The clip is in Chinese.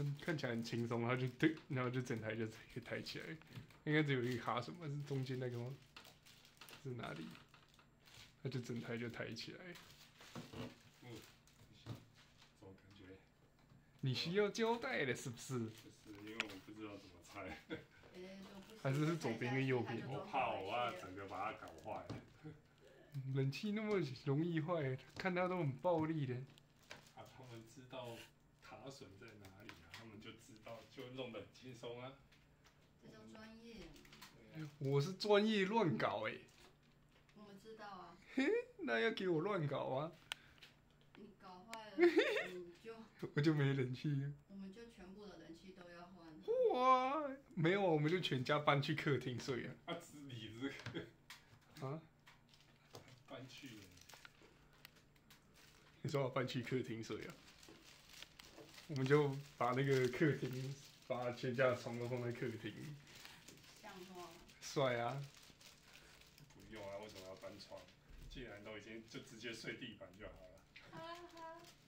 看起来很轻松，然后就对，然后就整台就可以抬起来。应该只有一个卡什么，是中间那个吗？是哪里？它就整台就抬起来。 怎么感觉？ 你需要胶带的，是不是？ 就是因为我不知道怎么拆， 还是左边跟右边？ 我怕我要整个把它搞坏。 冷气那么容易坏，看它都很暴力的。 啊，他们知道卡榫在哪里啊，他们就知道，就弄得很轻松啊。 这叫专业。 我是专业乱搞哎。 我们知道啊。 那要给我乱搞啊！ 你搞坏了，你就我就没冷气了。 我们就全部的冷气都要换。 哇，没有，我们就全家搬去客厅睡啊。 啊，你这个啊？ 搬去了？ 你说我搬去客厅睡啊？我们就把那个客厅，把全家的床都放在客厅。 像话吗？ 帅啊！ 不用啊，为什么要搬床？既然都已经就直接睡地板就好了。 哈哈。